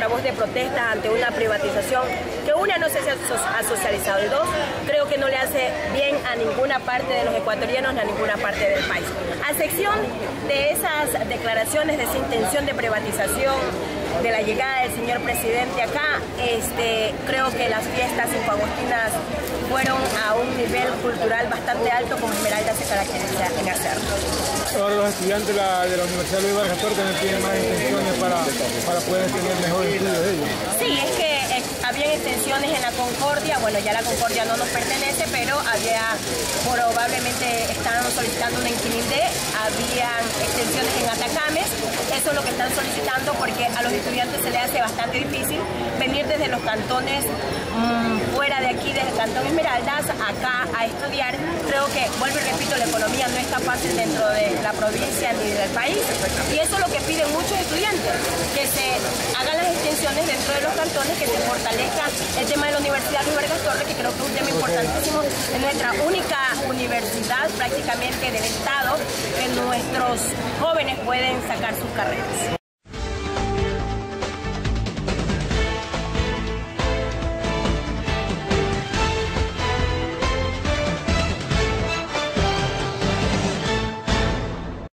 nuestra voz de protesta ante una privatización que una no se ha socializado y dos, creo que no le hace bien a ninguna parte de los ecuatorianos ni a ninguna parte del país. A excepción de esas declaraciones de esa intención de privatización, de la llegada del señor presidente acá, creo que las fiestas infoagostinas fueron a un nivel cultural bastante alto, como Esmeralda se caracteriza en hacerlo. Ahora los estudiantes de la Universidad Luis Vargas Torres también tienen más intenciones para poder tener mejores estudios de ellos. Sí, es que habían extensiones en la Concordia, bueno, ya la Concordia no nos pertenece, pero probablemente estaban solicitando una en Quilindé, habían extensiones en Atacames, eso es lo que están solicitando porque a los estudiantes se les hace bastante difícil venir desde los cantones fuera de aquí, desde el cantón Esmeraldas, acá a estudiar. Creo que, vuelvo y repito, la economía no está fácil dentro de la provincia ni del país, y eso es lo que piden muchos estudiantes, que se hagan las extensiones dentro de los cantones, que se fortalezca el tema de la Universidad Luis Vargas Torres, que creo que es un tema importantísimo, es nuestra única universidad prácticamente del Estado, que nuestros jóvenes pueden sacar sus carreras.